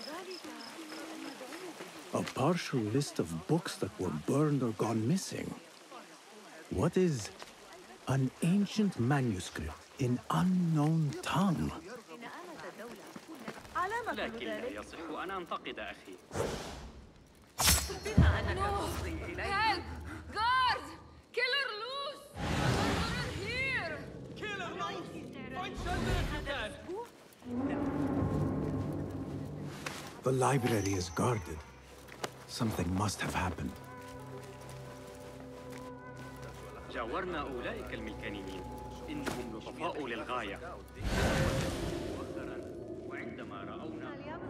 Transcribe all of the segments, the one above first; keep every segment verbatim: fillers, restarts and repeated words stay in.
A partial list of books that were burned or gone missing. What is an ancient manuscript in unknown tongue? لكن لا يصح أن أنتقد أخي. Help! Guards! Killer loose! Murderer here! Killer loose! Find shelter if you can! The library is guarded. Something must have happened. جاورنا أولئك الملكانيين. إنهم لطفاء للغاية. مؤخراً وعندما رأونا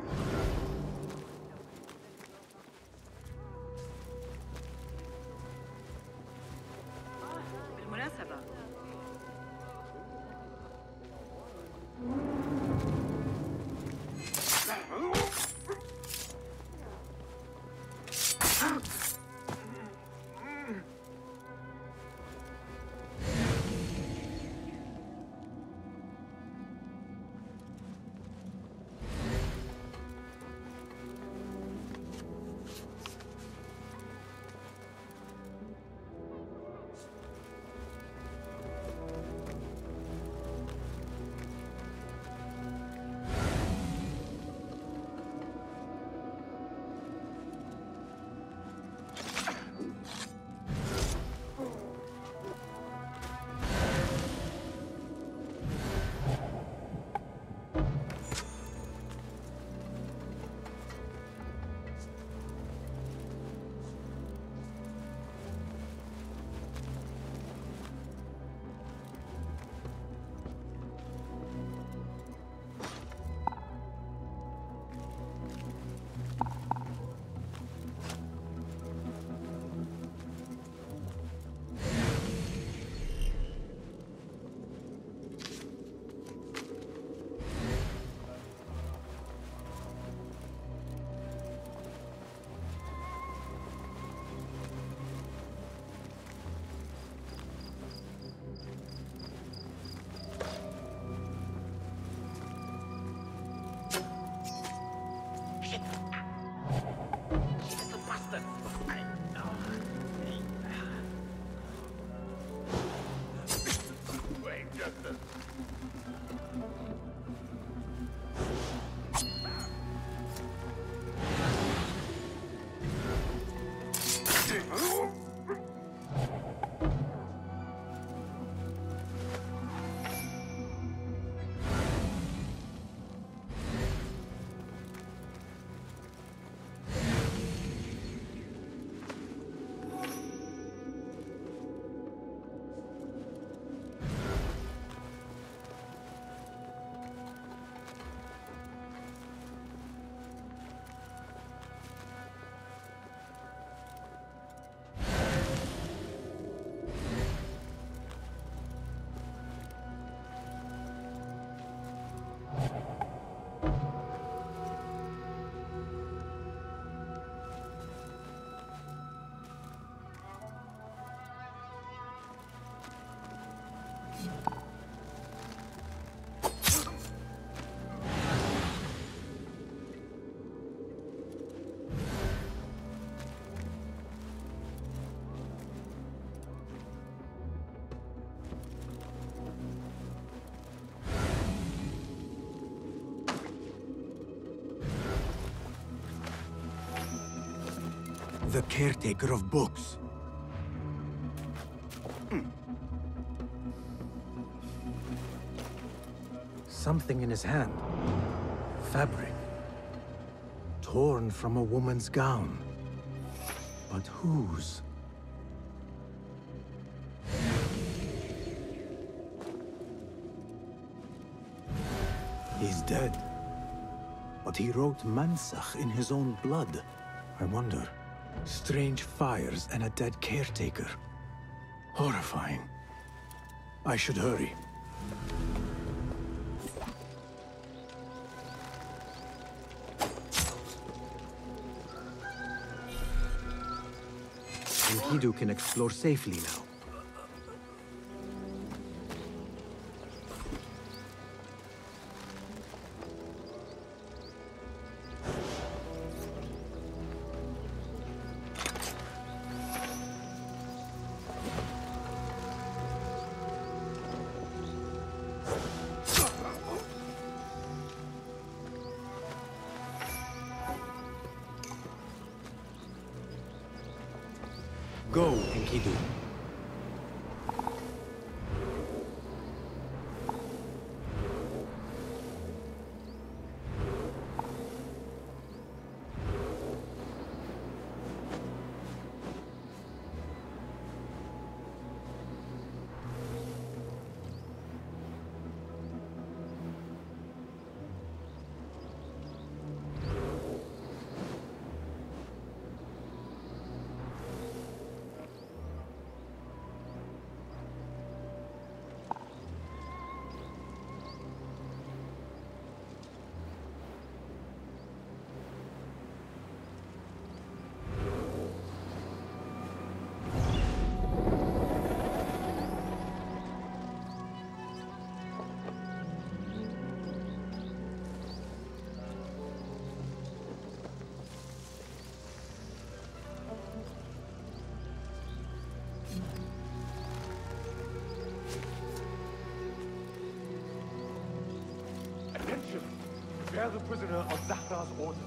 بالمناسبة The caretaker of books. Something in his hand. Fabric. Torn from a woman's gown. But whose? He's dead. But he wrote Mansach in his own blood. I wonder. Strange fires and a dead caretaker. Horrifying. I should hurry. Enkidu can explore safely now. Go, Enkidu. Attention! Bear the prisoner on Zahra's orders.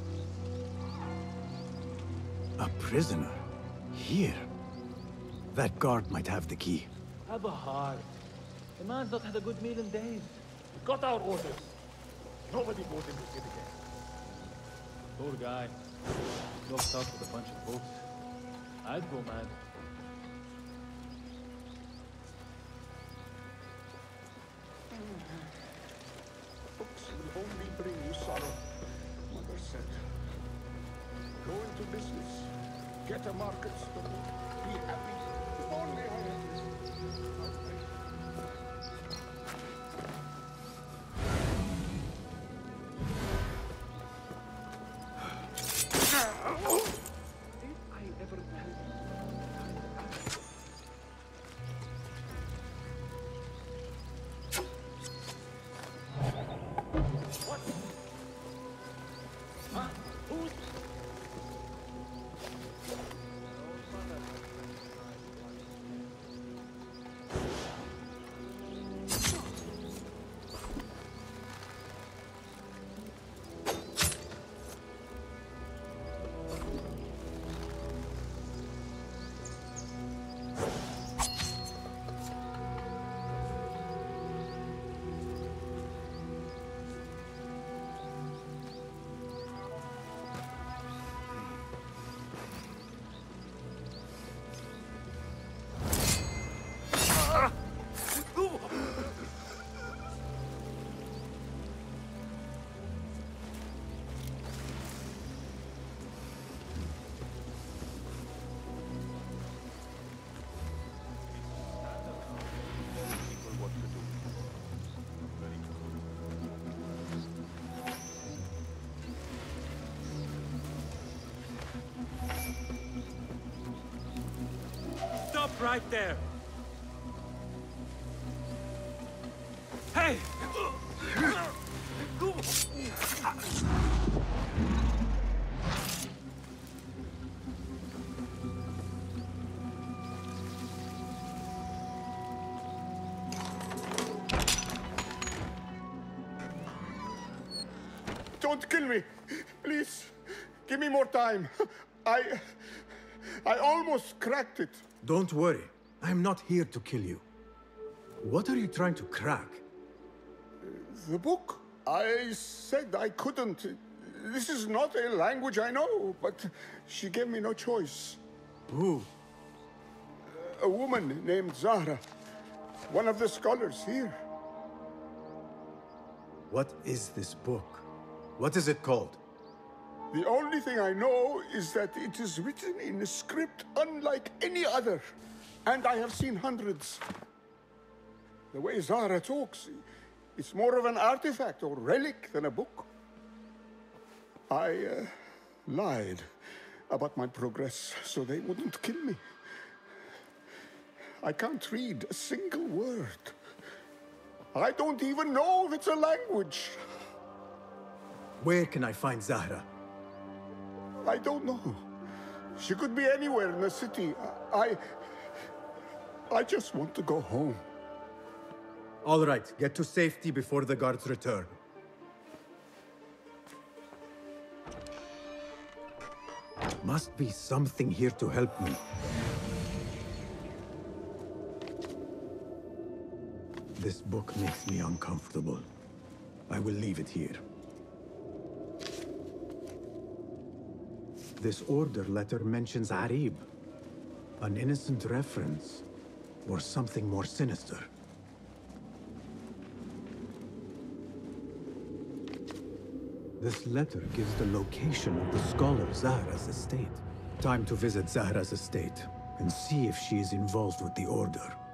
A prisoner? Here? That guard might have the key. Have a heart. The man's not had a good meal in days. We got our orders. Nobody goes in this again. Poor guy. Locked up with a bunch of books. I'd go mad. Books will only bring you sorrow, Mother said. Go into business, get a market stall, be happy. If only I had this. Did I ever tell you? What? Huh? Who's... Stop right there! Hey! Don't kill me! Please, give me more time. I... I almost cracked it. Don't worry. I'm not here to kill you. What are you trying to crack? The book? I said I couldn't. This is not a language I know, but she gave me no choice. Who? A woman named Zahra. One of the scholars here. What is this book? What is it called? The only thing I know is that it is written in a script unlike any other. And I have seen hundreds. The way Zahra talks, it's more of an artifact or relic than a book. I uh, lied about my progress so they wouldn't kill me. I can't read a single word. I don't even know if it's a language. Where can I find Zahra? I don't know. She could be anywhere in the city. I... I just want to go home. All right, get to safety before the guards return. Must be something here to help me. This book makes me uncomfortable. I will leave it here. This order letter mentions Arib. An innocent reference, or something more sinister. This letter gives the location of the scholar Zahra's estate. Time to visit Zahra's estate and see if she is involved with the order.